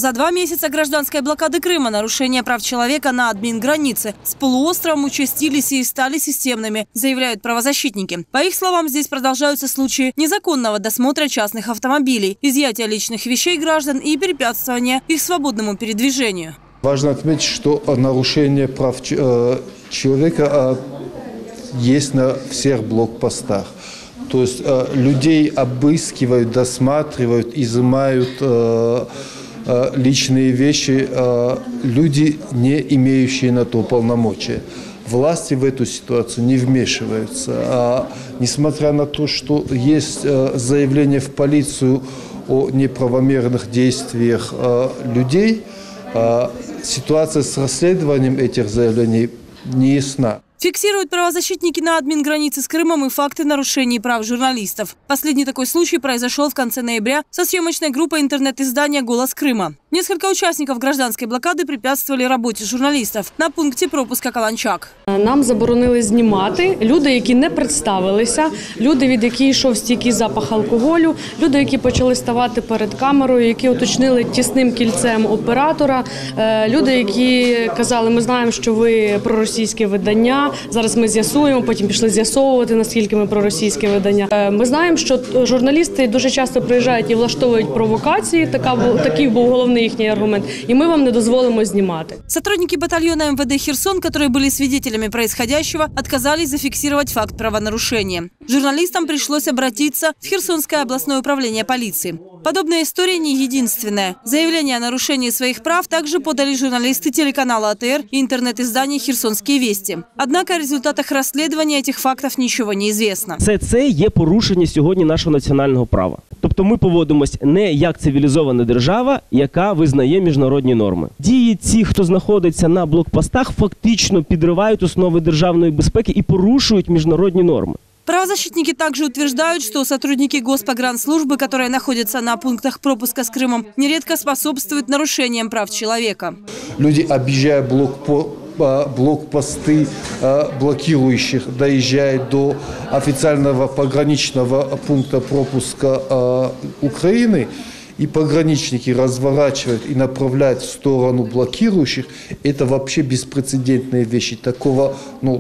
За 2 месяца гражданской блокады Крыма нарушения прав человека на админгранице с полуостровом участились и стали системными, заявляют правозащитники. По их словам, здесь продолжаются случаи незаконного досмотра частных автомобилей, изъятия личных вещей граждан и препятствования их свободному передвижению. Важно отметить, что нарушение прав человека есть на всех блокпостах. То есть людей обыскивают, досматривают, изымают личные вещи люди, не имеющие на то полномочия. Власти в эту ситуацию не вмешиваются. Несмотря на то, что есть заявление в полицию о неправомерных действиях людей, ситуация с расследованием этих заявлений не ясна. Фиксируют правозащитники на админгранице с Крымом и факты нарушений прав журналистов. Последний такой случай произошел в конце ноября со съемочной группой интернет-издания «Голос Крыма». Несколько участников гражданской блокади препятствовали работе журналистов на пункті пропуска Каланчак. Нам заборонили знімати люди, які не представилися, люди, від яких йшов стійкий запах алкоголю, люди, які почали ставати перед камерою, які уточнили тісним кільцем оператора, люди, які казали, ми знаємо, що ви проросійське видання, зараз ми з'ясуємо, потім пішли з'ясовувати, наскільки ми проросійське видання. Ми знаємо, що журналісти дуже часто приїжджають і влаштовують провокації, такий був головний їхний аргумент, и мы вам не дозволимо снимать. Сотрудники батальона МВД «Херсон», которые были свидетелями происходящего, отказались зафиксировать факт правонарушения. Журналистам пришлось обратиться в Херсонское областное управление полиции. Подобная история не единственная. Заявление о нарушении своих прав также подали журналисты телеканала АТР и интернет-издания «Херсонские вести». Однако о результатах расследования этих фактов ничего не известно. Це є порушення сьогодні нашого національного права. Тобто ми поводимось не як цивілізована держава, яка визнає міжнародні норми. Дії ці, хто знаходиться на блокпостах, фактично підривають основи державної безпеки і порушують міжнародні норми. Правозащитники также утверждают, что сотрудники Госпогранслужбы, которые находятся на пунктах пропуска с Крымом, нередко способствуют нарушениям прав человека. Люди, объезжая блокпосты блокирующих, доезжают до официального пограничного пункта пропуска Украины, и пограничники разворачивают и направляют в сторону блокирующих, это вообще беспрецедентные вещи. Такого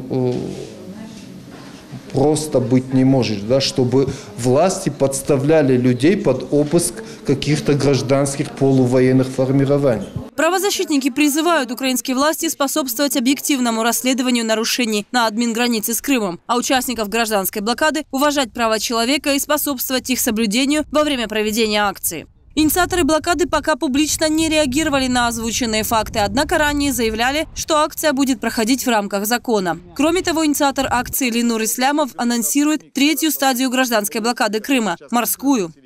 просто быть не может, да, чтобы власти подставляли людей под обыск каких-то гражданских полувоенных формирований. Правозащитники призывают украинские власти способствовать объективному расследованию нарушений на админгранице с Крымом, а участников гражданской блокады уважать права человека и способствовать их соблюдению во время проведения акции. Инициаторы блокады пока публично не реагировали на озвученные факты, однако ранее заявляли, что акция будет проходить в рамках закона. Кроме того, инициатор акции Ленур Ислямов анонсирует 3-ю стадию гражданской блокады Крыма – морскую.